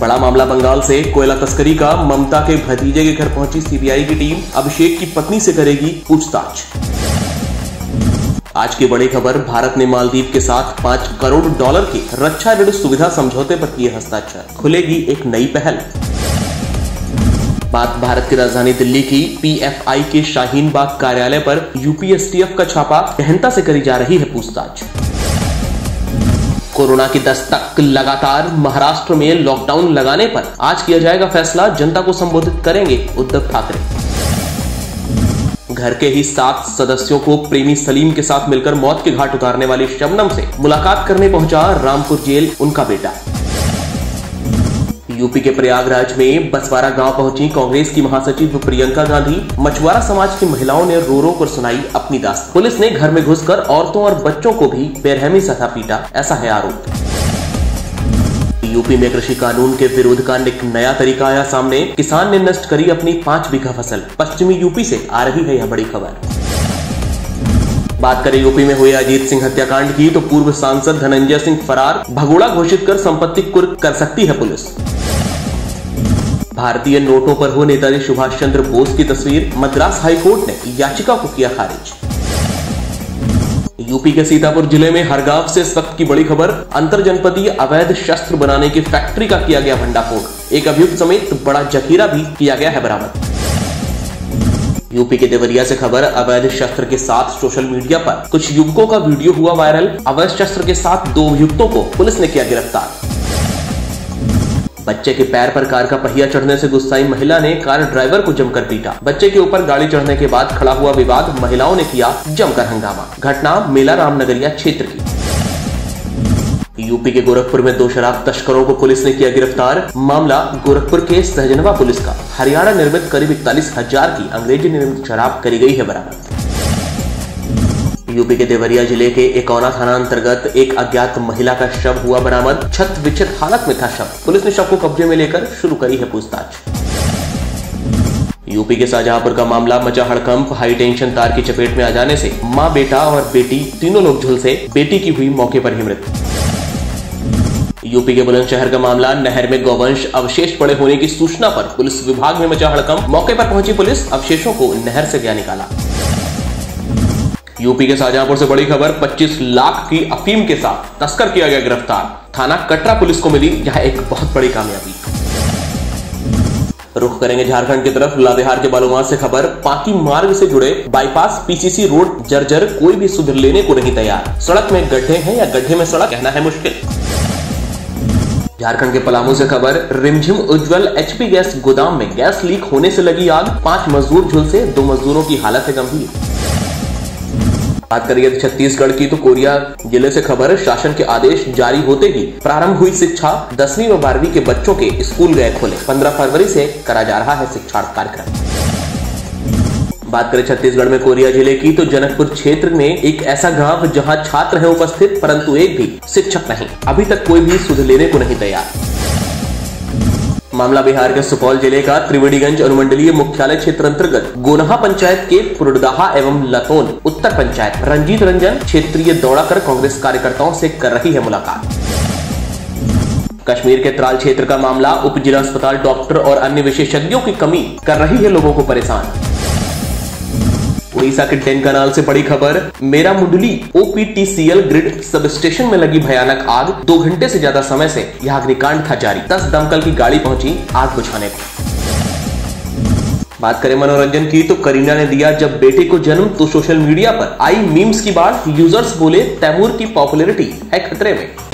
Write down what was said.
बड़ा मामला बंगाल से। कोयला तस्करी का। ममता के भतीजे के घर पहुंची सीबीआई की टीम। अभिषेक की पत्नी से करेगी पूछताछ। आज की बड़ी खबर, भारत ने मालदीव के साथ $5 करोड़ की रक्षा ऋण सुविधा समझौते पर किए हस्ताक्षर। खुलेगी एक नई पहल। बात भारत की राजधानी दिल्ली की। पीएफआई के शाहीन बाग कार्यालय पर यूपीएसटीएफ का छापा। गहनता से करी जा रही है पूछताछ। कोरोना की दस्तक लगातार। महाराष्ट्र में लॉकडाउन लगाने पर आज किया जाएगा फैसला। जनता को संबोधित करेंगे उद्धव ठाकरे। घर के ही 7 सदस्यों को प्रेमी सलीम के साथ मिलकर मौत के घाट उतारने वाली शबनम से मुलाकात करने पहुंचा रामपुर जेल उनका बेटा। यूपी के प्रयागराज में बसवारा गांव पहुंची कांग्रेस की महासचिव प्रियंका गांधी। मछुआरा समाज की महिलाओं ने रो रो कर सुनाई अपनी दास्तान। पुलिस ने घर में घुसकर औरतों और बच्चों को भी बेरहमी से पीटा, ऐसा है आरोप। यूपी में कृषि कानून के विरोध का एक नया तरीका आया सामने। किसान ने नष्ट करी अपनी 5 बीघा फसल। पश्चिमी यूपी से आ रही है यह बड़ी खबर। बात करें यूपी में हुए अजीत सिंह हत्याकांड की, तो पूर्व सांसद धनंजय सिंह फरार। भगोड़ा घोषित कर संपत्ति कुर्क कर सकती है पुलिस। भारतीय नोटों पर हो नेताजी सुभाष चंद्र बोस की तस्वीर। मद्रास हाईकोर्ट ने याचिका को किया खारिज। यूपी के सीतापुर जिले में हरगांव से इस वक्त की बड़ी खबर। अंतर जनपदीय अवैध शस्त्र बनाने की फैक्ट्री का किया गया भंडाफोड़। एक अभियुक्त समेत बड़ा जखीरा भी किया गया है बरामद। यूपी के देवरिया से खबर। अवैध शस्त्र के साथ सोशल मीडिया पर कुछ युवकों का वीडियो हुआ वायरल। अवैध शस्त्र के साथ 2 अभियुक्तों को पुलिस ने किया गिरफ्तार। बच्चे के पैर पर कार का पहिया चढ़ने से गुस्साई महिला ने कार ड्राइवर को जमकर पीटा। बच्चे के ऊपर गाड़ी चढ़ने के बाद खड़ा हुआ विवाद। महिलाओं ने किया जमकर हंगामा। घटना मेला रामनगरिया क्षेत्र की। यूपी के गोरखपुर में 2 शराब तस्करों को पुलिस ने किया गिरफ्तार। मामला गोरखपुर के सहजनवा पुलिस का। हरियाणा निर्मित करीब 41,000 की अंग्रेजी निर्मित शराब करी गई है बरामद। यूपी के देवरिया जिले के एकौना थाना अंतर्गत एक अज्ञात महिला का शव हुआ बरामद। छत विक्षत हालत में था शव। पुलिस ने शव को कब्जे में लेकर शुरू करी है पूछताछ। यूपी के शाहजहांपुर का मामला। मचा हड़कंप। हाई टेंशन तार की चपेट में आ जाने से मां, बेटा और बेटी तीनों लोग झुलसे। बेटी की हुई मौके पर ही मृत्यु। यूपी के बुलंदशहर का मामला। नहर में गौवंश अवशेष पड़े होने की सूचना पर पुलिस विभाग में मचा हड़कंप। मौके पर पहुंची पुलिस अवशेषों को नहर से गया निकाला। यूपी के शाहजहांपुर से बड़ी खबर। 25 लाख की अफीम के साथ तस्कर किया गया गिरफ्तार। थाना कटरा पुलिस को मिली यहां एक बहुत बड़ी कामयाबी। रुख करेंगे झारखंड की तरफ। लातेहार के बालूमाथ से खबर। पाकी मार्ग से जुड़े बाईपास पीसीसी रोड जर्जर। कोई भी सुधर लेने को नहीं तैयार। सड़क में गड्ढे हैं या गड्ढे में सड़क, कहना है मुश्किल। झारखंड के पलामू से खबर। रिमझिम उज्जवल एचपी गैस गोदाम में गैस लीक होने से लगी आग। 5 मजदूर झुलसे। 2 मजदूरों की हालत है गंभीर। बात करिए छत्तीसगढ़ की, तो कोरिया जिले से खबर। शासन के आदेश जारी होते ही प्रारंभ हुई शिक्षा। 10वीं व 12वीं के बच्चों के स्कूल गए खोले। 15 फरवरी से करा जा रहा है शिक्षार्थ कार्यक्रम। बात करें छत्तीसगढ़ में कोरिया जिले की, तो जनकपुर क्षेत्र में एक ऐसा गांव जहां छात्र हैं उपस्थित परंतु एक भी शिक्षक नहीं। अभी तक कोई भी सुध लेने को नहीं तैयार। मामला बिहार के सुपौल जिले का। त्रिवेणीगंज अनुमंडलीय मुख्यालय क्षेत्र अंतर्गत गोनहा पंचायत के पुरडदाहा एवं लतोन उत्तर पंचायत रंजीत रंजन क्षेत्रीय दौरा कर कांग्रेस कार्यकर्ताओं से कर रही है मुलाकात। कश्मीर के त्राल क्षेत्र का मामला। उप जिला अस्पताल डॉक्टर और अन्य विशेषज्ञों की कमी कर रही है लोगों को परेशान। उड़ीसा के ढेंकानाल से बड़ी खबर। मेरा मुंडली ओपीटीसीएल ग्रिड सब स्टेशन में लगी भयानक आग। 2 घंटे से ज्यादा समय से यह अग्निकांड था जारी। 10 दमकल की गाड़ी पहुंची आग बुझाने को। बात करें मनोरंजन की, तो करीना ने दिया जब बेटे को जन्म, तो सोशल मीडिया पर आई मीम्स की बात। यूजर्स बोले तैमूर की पॉपुलैरिटी है खतरे में।